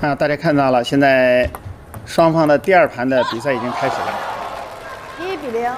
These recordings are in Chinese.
大家看到了，现在双方的第2盘的比赛已经开始了。 1比0。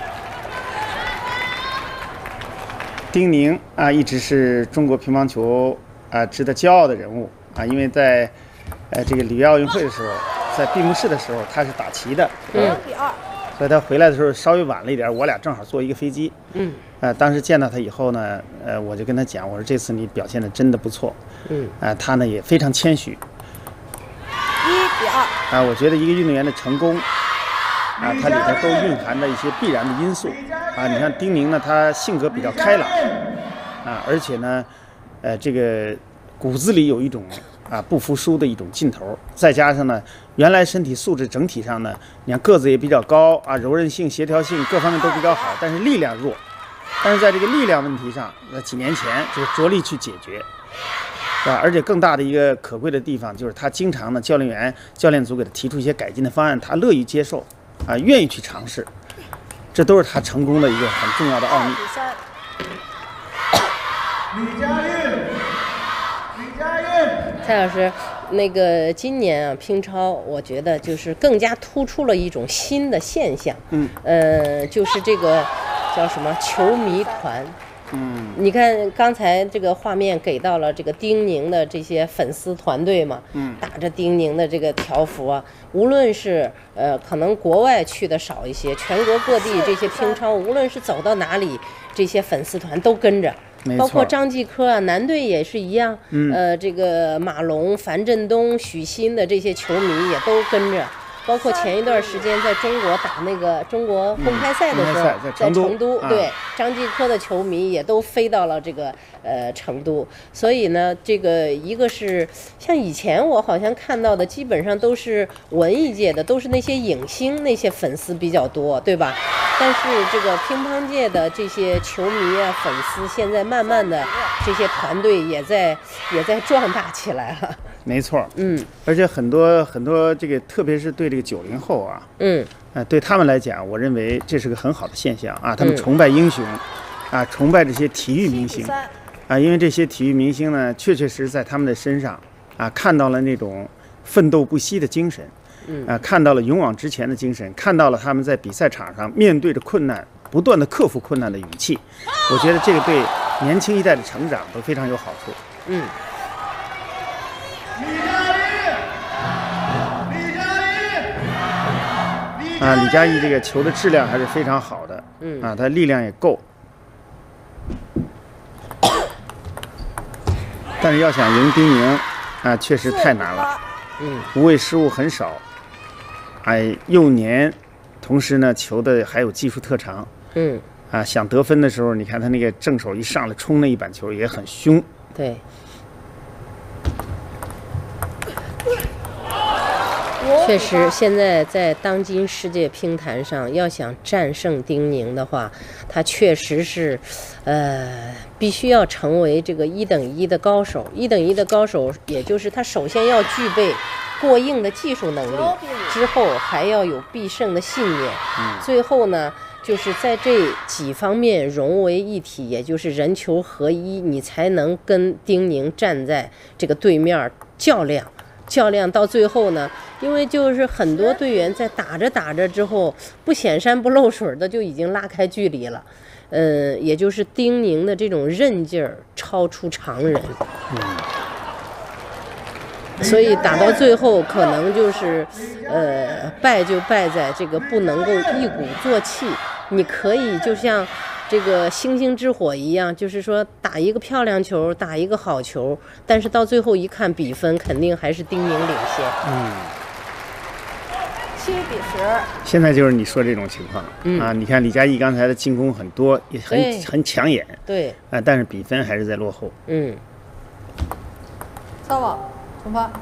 丁宁一直是中国乒乓球值得骄傲的人物因为在这个里约奥运会的时候，在闭幕式的时候他是打旗的 0比2。 所以他回来的时候稍微晚了一点，我俩正好坐一个飞机。当时见到他以后呢，我就跟他讲，我说这次你表现的真的不错。他呢也非常谦虚。 1比2。 我觉得一个运动员的成功它里头都蕴含着一些必然的因素你看丁宁呢，他性格比较开朗而且呢，这个骨子里有一种不服输的一种劲头，再加上呢，原来身体素质整体上呢，你看个子也比较高柔韧性、协调性各方面都比较好，但是力量弱。但是在这个力量问题上，几年前就着力去解决，而且更大的一个可贵的地方就是他经常呢，教练组给他提出一些改进的方案，他乐于接受愿意去尝试，这都是他成功的一个很重要的奥秘。 李佳韵， 蔡老师，那个今年乒超，我觉得就是更加突出了一种新的现象，就是这个叫什么球迷团。你看刚才这个画面给到了这个丁宁的这些粉丝团队嘛，打着丁宁的这个条幅无论是可能国外去的少一些，全国各地这些乒超，无论是走到哪里，这些粉丝团都跟着。包括张继科男队也是一样，这个马龙、樊振东、许昕的这些球迷也都跟着。包括前一段时间在中国打那个中国公开赛的时候，在成都，对张继科的球迷也都飞到了这个成都。所以呢，这个一个是像以前我好像看到的，基本上都是文艺界的，都是那些影星那些粉丝比较多，对吧？但是这个乒乓界的这些球迷粉丝，现在慢慢的这些团队也在壮大起来了。 没错，而且很多这个，特别是对这个90后对他们来讲，我认为这是个很好的现象他们崇拜英雄，崇拜这些体育明星，因为这些体育明星呢，确确实实在他们的身上看到了那种奋斗不息的精神，看到了勇往直前的精神，看到了他们在比赛场上面对着困难，不断的克服困难的勇气。我觉得这个对年轻一代的成长都非常有好处。李佳怡这个球的质量还是非常好的，他力量也够，但是要想赢丁宁确实太难了，无谓失误很少，幼年，同时呢球的还有技术特长，想得分的时候，你看他那个正手一上来冲那一板球也很凶， 对。确实，现在在当今世界乒坛上，要想战胜丁宁的话，他确实是，必须要成为这个1等1的高手。1等1的高手，也就是他首先要具备过硬的技术能力，之后还要有必胜的信念，最后呢，就是在这几方面融为一体，也就是人球合一，你才能跟丁宁站在这个对面较量到最后呢，因为就是很多队员在打着之后不显山不漏水的就已经拉开距离了，也就是丁宁的这种韧劲儿超出常人，所以打到最后可能就是败就败在这个不能够一鼓作气，你可以就像这个星星之火一样，就是说打一个漂亮球，打一个好球，但是到最后一看比分，肯定还是丁宁领先。 7比10。 现在就是你说这种情况你看李佳怡刚才的进攻很多，也很抢眼， 对， 但是比分还是在落后。 撒网，重发。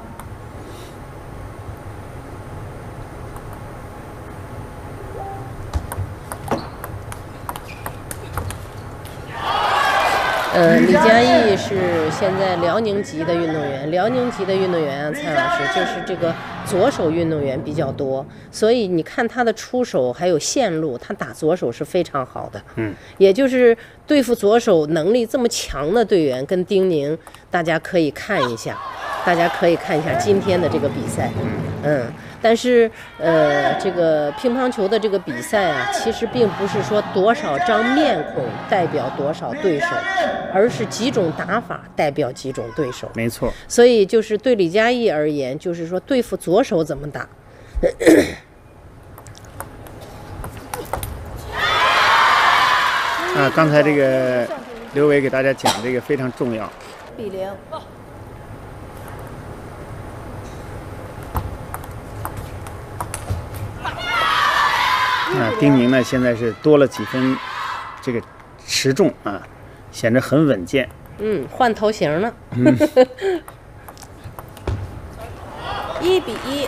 李佳毅是现在辽宁籍的运动员，辽宁籍的运动员蔡老师就是这个左手运动员比较多，所以你看他的出手还有线路，他打左手是非常好的。也就是对付左手能力这么强的队员，跟丁宁，大家可以看一下今天的这个比赛。但是这个乒乓球的这个比赛啊，其实并不是说多少张面孔代表多少对手，而是几种打法代表几种对手。 没错。 所以就是对李佳毅而言，就是说对付左手怎么打。 刚才这个刘伟给大家讲这个非常重要。 比0。 丁宁呢，现在是多了几分这个持重啊，显得很稳健。 换头型了。 1比1。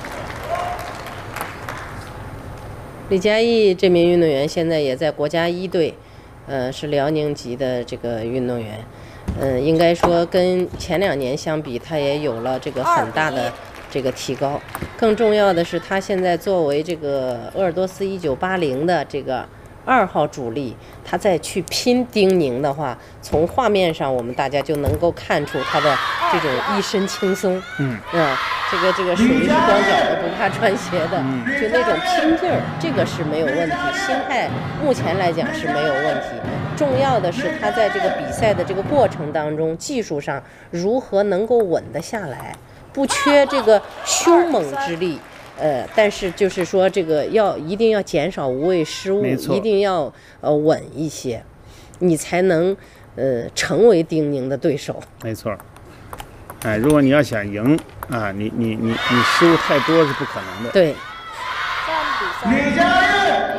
李佳毅这名运动员现在也在国家1队，是辽宁籍的这个运动员。应该说跟前2年相比，他也有了这个很大的这个提高。更重要的是，他现在作为这个鄂尔多斯1980的这个2号主力，他再去拼丁宁的话，从画面上我们大家就能够看出他的这种一身轻松。这个属于是光脚的不怕穿鞋的，就那种拼劲儿，这个是没有问题。心态目前来讲是没有问题。重要的是他在这个比赛的这个过程当中，技术上如何能够稳得下来，不缺这个凶猛之力。但是就是说这个一定要减少无谓失误，一定要稳一些，你才能成为丁宁的对手。 没错。如果你要想赢啊，你失误太多是不可能的。 对。 3比3。李佳毅。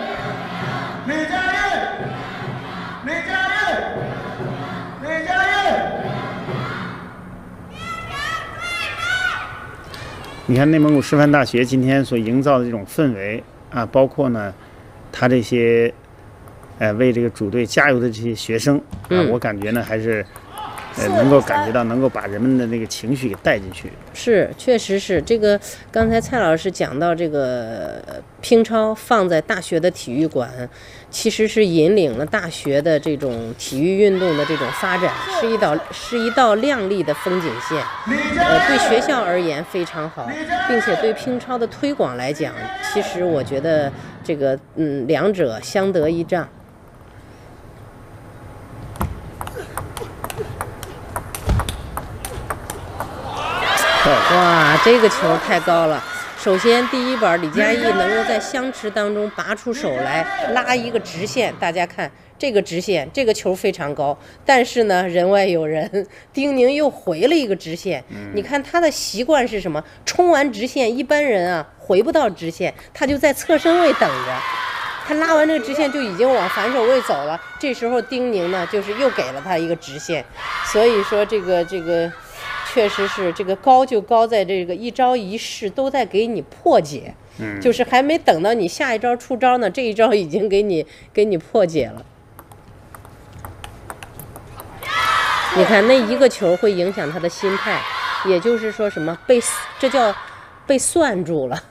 你看内蒙古师范大学今天所营造的这种氛围啊，包括呢，他这些为这个主队加油的这些学生啊，我感觉呢还是能够感觉到能够把人们的那个情绪给带进去。 是，确实是这个。刚才蔡老师讲到这个乒超放在大学的体育馆，其实是引领了大学的这种体育运动的这种发展，是一道亮丽的风景线。对学校而言非常好，并且对乒超的推广来讲，其实我觉得这个两者相得益彰。哇，这个球太高了！首先，第一板李佳毅能够在相持当中拔出手来拉一个直线，大家看这个直线，这个球非常高。但是呢，人外有人，丁宁又回了一个直线。你看他的习惯是什么？冲完直线，一般人啊回不到直线，他就在侧身位等着。他拉完这个直线就已经往反手位走了。这时候丁宁呢，就是又给了他一个直线。所以说这个。确实是这个高就高在这个一招一式都在给你破解，就是还没等到你下一招出招呢，这一招已经给你破解了。你看那一个球会影响他的心态，也就是说什么这叫被算住了。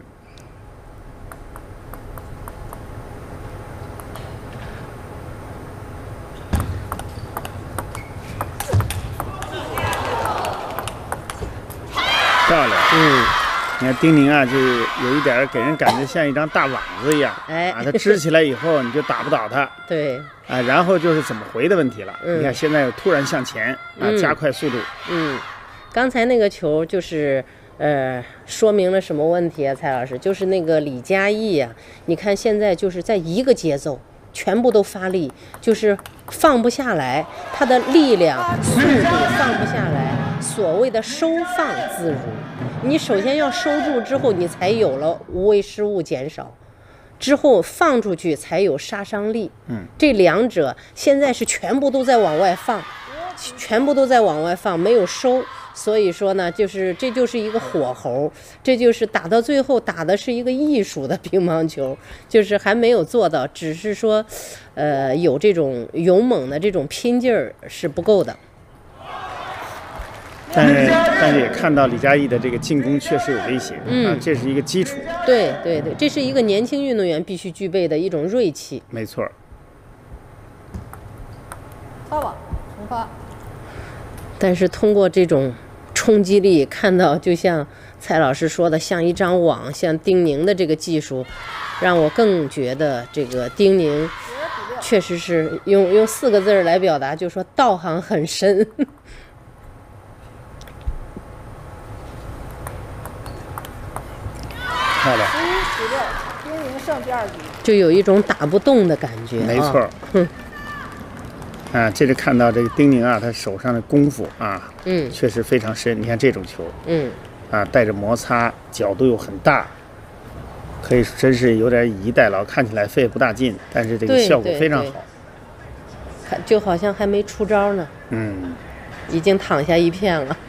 漂亮。你看丁宁啊，就有一点给人感觉像一张大网子一样，它支起来以后你就打不倒它。 对。 然后就是怎么回的问题了。你看现在又突然向前加快速度。 刚才那个球就是说明了什么问题啊，蔡老师？就是那个李佳毅啊，你看现在就是在一个节奏，全部都发力，就是放不下来，他的力量、速度放不下来。所谓的收放自如，你首先要收住之后，你才有了无谓失误减少，之后放出去才有杀伤力。这两者现在是全部都在往外放，没有收。所以说呢，这就是一个火候，这就是打到最后打的是一个艺术的乒乓球，就是还没有做到，只是说有这种勇猛的这种拼劲儿是不够的。 但是也看到李佳毅的这个进攻确实有威胁，这是一个基础。 对，这是一个年轻运动员必须具备的一种锐气。 没错。 发网重发。 但是通过这种冲击力，看到就像蔡老师说的，像一张网，像丁宁的这个技术，让我更觉得这个丁宁确实是用4个字来表达，就说道行很深。 漂亮。 11-16，丁宁胜第2局。 就有一种打不动的感觉。 没错。这是看到这个丁宁啊，他手上的功夫啊，确实非常深。你看这种球，带着摩擦，角度又很大，可以真是有点以逸待劳，看起来费不大劲，但是这个效果非常好。 就好像还没出招呢，已经躺下一片了。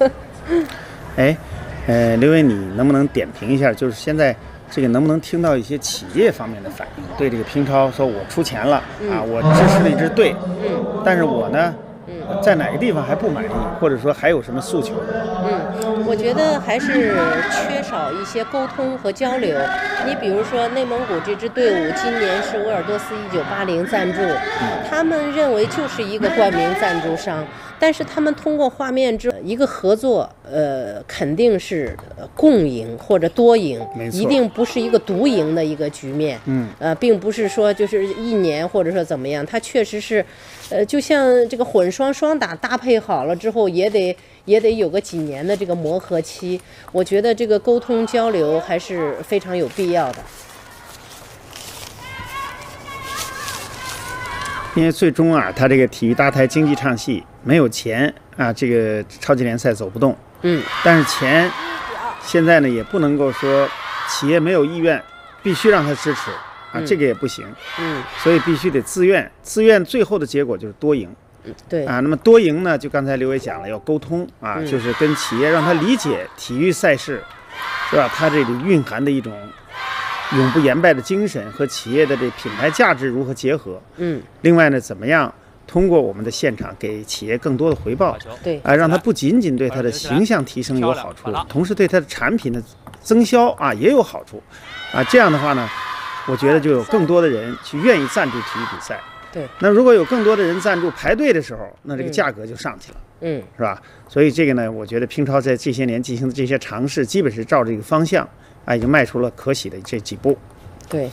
刘伟，你能不能点评一下，就是现在这个能不能听到一些企业方面的反应？对这个乒超，说我出钱了我支持了一支队，但是我呢，在哪个地方还不满意，或者说还有什么诉求？ 我觉得还是缺少一些沟通和交流。你比如说内蒙古这支队伍，今年是鄂尔多斯1980赞助，他们认为就是一个冠名赞助商，但是他们通过画面之一个合作，肯定是共赢或者多赢，一定不是一个独赢的一个局面。并不是说就是1年或者说怎么样，它确实是，就像这个混双双打搭配好了之后，也得有个几年的这个磨合期。我觉得这个沟通交流还是非常有必要的。 因为最终他这个体育搭台经济唱戏，没有钱这个超级联赛走不动。但是钱现在呢也不能够说企业没有意愿，必须让他支持这个也不行。所以必须得自愿，最后的结果就是多赢。 对那么多赢呢，就刚才刘伟讲了，要沟通就是跟企业让他理解体育赛事，是吧？它这里蕴含的一种永不言败的精神和企业的这品牌价值如何结合？另外呢，怎么样通过我们的现场给企业更多的回报？ 对让它不仅仅对它的形象提升有好处，同时对它的产品的增销也有好处这样的话呢，我觉得就有更多的人去愿意赞助体育比赛。 对， 那如果有更多的人赞助排队的时候，那这个价格就上去了，是吧？所以这个呢，我觉得乒超在这些年进行的这些尝试，基本是照这个方向已经迈出了可喜的这几步。 对。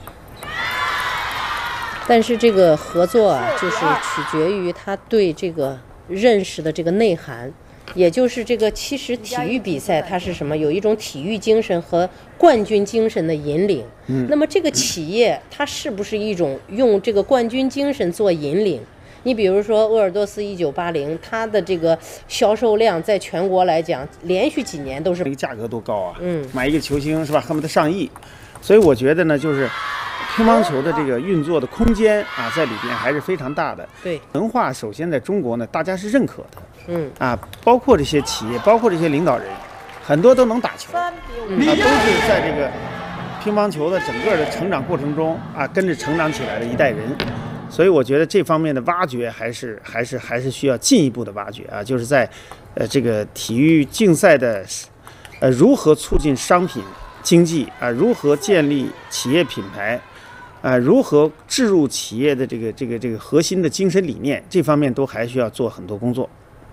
但是这个合作就是取决于他对这个认识的这个内涵，也就是这个其实体育比赛它是什么？有一种体育精神和冠军精神的引领。那么这个企业它是不是一种用这个冠军精神做引领？你比如说鄂尔多斯1980，它的这个销售量在全国来讲，连续几年都是。 这个价格多高啊！买一个球星是吧，恨不得上亿。所以我觉得呢，就是乒乓球的这个运作的空间在里边还是非常大的。 对， 文化首先在中国呢，大家是认可的。包括这些企业，包括这些领导人，很多都能打球都是在这个乒乓球的整个的成长过程中跟着成长起来的一代人。所以我觉得这方面的挖掘还是需要进一步的挖掘就是在这个体育竞赛的如何促进商品经济如何建立企业品牌如何置入企业的这个核心的精神理念，这方面都还需要做很多工作。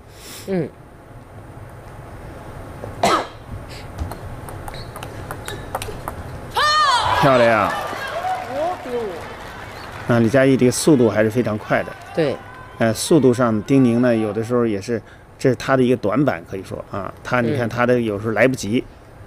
漂亮！5-5。李佳毅这个速度还是非常快的。 对。 速度上，丁宁呢，有的时候也是，这是他的一个短板，可以说他你看他的有时候来不及。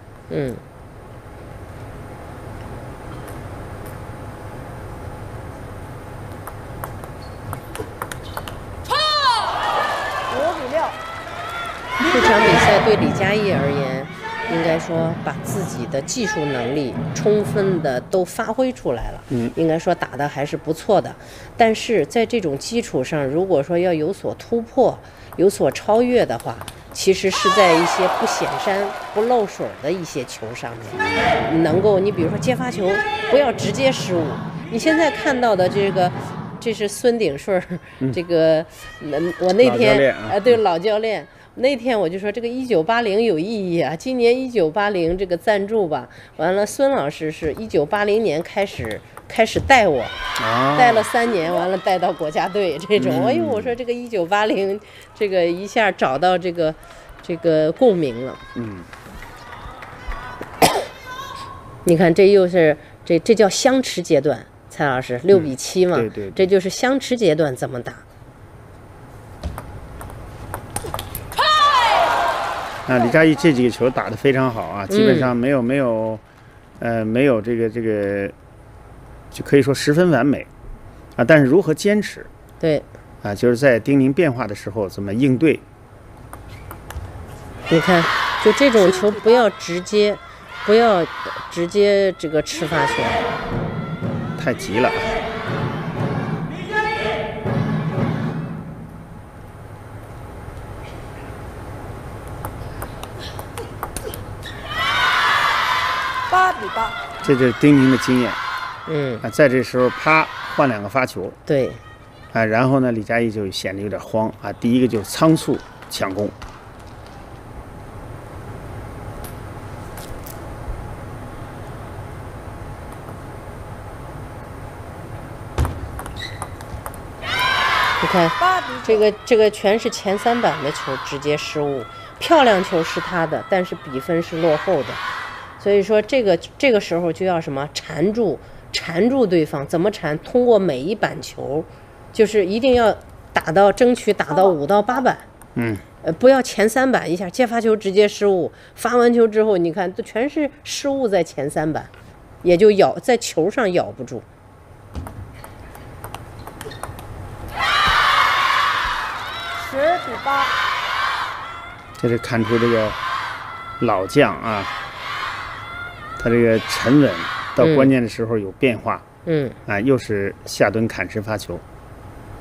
这场比赛对李佳毅而言，应该说把自己的技术能力充分的都发挥出来了。应该说打得还是不错的。但是在这种基础上，如果说要有所突破、有所超越的话，其实是在一些不显山不漏水的一些球上面，能够你比如说接发球不要直接失误。你现在看到的这是孙鼎顺，这个我那天对老教练。 那天我就说这个1980有意义啊，今年1980这个赞助吧，完了孙老师是1980年开始带我，带了3年，完了带到国家队这种。哎呦，我说这个1980，这个一下找到这个共鸣了。你看这又是这叫相持阶段，蔡老师6比7嘛， 对， 这就是相持阶段怎么打。 李佳毅这几个球打得非常好啊，基本上没有这个就可以说十分完美啊，但是如何坚持， 对啊，就是在丁宁变化的时候怎么应对。 你看，就这种球不要直接这个吃发球， 太急了。 8比8， 这就是丁宁的经验。在这时候啪换2个发球。 对。 然后呢，李佳毅就显得有点慌啊。第一个就是仓促抢攻。 你看，这个全是前3板的球直接失误，漂亮球是他的，但是比分是落后的。所以说这个时候就要什么缠住对方，怎么缠？通过每一板球，就是一定要争取打到5到8板。不要前3板一下接发球直接失误，发完球之后你看都全是失误在前3板，也就在球上咬不住。 10比8， 这是看出这个老将啊，他这个沉稳到关键的时候有变化。又是下蹲砍实发球，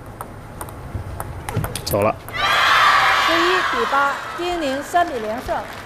走了。 11比8，丁宁3比0胜。